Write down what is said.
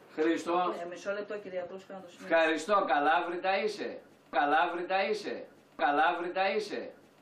Χρήστο. Μισό λεπτό, κύριε Απρόσωπο, να το σημειώσω. Ευχαριστώ. Καλάβρητα είσαι. Καλάβρητα είσαι. Καλάβρητα είσαι.